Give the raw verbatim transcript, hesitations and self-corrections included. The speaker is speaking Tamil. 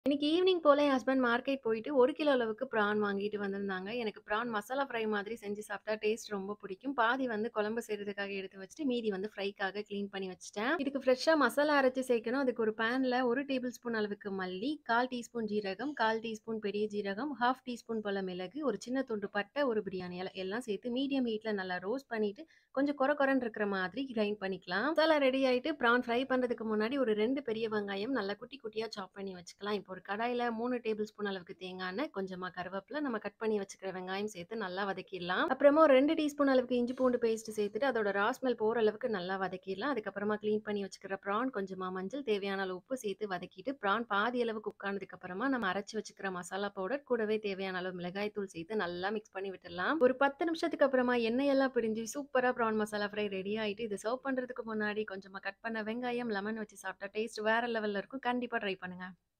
இன்னைக்கு ஈவினிங் போல என் ஹஸ்பண்ட் மார்க்கெட் போயிட்டு ஒரு கிலோ அளவுக்கு பிரான் வாங்கிட்டு வந்திருந்தாங்க. எனக்கு பிரான் மசாலா ஃப்ரை மாதிரி செஞ்சு சாப்பிட்டா டேஸ்ட் ரொம்ப பிடிக்கும். பாதி வந்து குழம்பு செய்றதுக்காக எடுத்து வச்சுட்டு, மீதி வந்து ஃப்ரைக்காக கிளீன் பண்ணி வச்சுட்டேன். இதுக்கு ஃப்ரெஷ்ஷா மசாலா அரைச்சு சேர்க்கணும். அதுக்கு ஒரு பேன்ல ஒரு டேபிள் ஸ்பூன் அளவுக்கு மல்லி, கால் டீஸ்பூன் ஜீரகம், கால் டீஸ்பூன் பெரிய ஜீரகம், ஹாஃப் டீஸ்பூன் போல மிளகு, ஒரு சின்ன துண்டு பட்டை, ஒரு பிரியாணி இலை எல்லாம் சேர்த்து மீடியம் ஹீட்ல நல்லா ரோஸ்ட் பண்ணிட்டு, கொஞ்சம் கொர கொரன்னு இருக்கிற மாதிரி கிரைண்ட் பண்ணிக்கலாம். மசாலா ரெடி ஆயிட்டு பிரான் ஃப்ரை பண்றதுக்கு முன்னாடி ஒரு ரெண்டு பெரிய வெங்காயம் நல்லா குட்டி குட்டியா சாப் பண்ணி வச்சுக்கலாம். இப்போ ஒரு கடாயில மூணு டேபிள் ஸ்பூன் அளவுக்கு தேங்காய் எண்ணெய், கொஞ்சமா கருவேப்பிலை, நம்ம கட் பண்ணி வச்சுக்கிற வெங்காயம் சேர்த்து நல்லா வதக்கிடலாம். அப்புறமா ஒரு ரெண்டு டீஸ்பூன் அளவுக்கு இஞ்சி பூண்டு பேஸ்ட் சேர்த்துட்டு அதோட ரா ஸ்மெல் போற அளவுக்கு நல்லா வதக்கிடலாம். அதுக்கப்புறமா கிளீன் பண்ணி வச்சுக்கிற பிரான், கொஞ்சமா மஞ்சள், தேவையான அளவு உப்பு சேர்த்து வதக்கிட்டு பிரான் பாதி அளவு குக் ஆனதுக்கு அப்புறமா நம்ம அரைச்சு வச்சுக்கிற மசாலா பவுடர் கூடவே தேவையான அளவு மிளகாய் தூள் சேர்த்து நல்லா மிக்ஸ் பண்ணி விட்டுடலாம். ஒரு பத்து நிமிஷத்துக்கு அப்புறமா எண்ணெய் எல்லாம் பிரிஞ்சு சூப்பரா பிரான் மசாலா ஃப்ரை ரெடி ஆயிட்டு இது சர்வ் பண்றதுக்கு முன்னாடி கொஞ்சமா கட் பண்ண வெங்காயம், லெமன் வச்சு சாப்பிட்டா டேஸ்ட் வேற லெவல்ல இருக்கும். கண்டிப்பா ட்ரை பண்ணுங்க.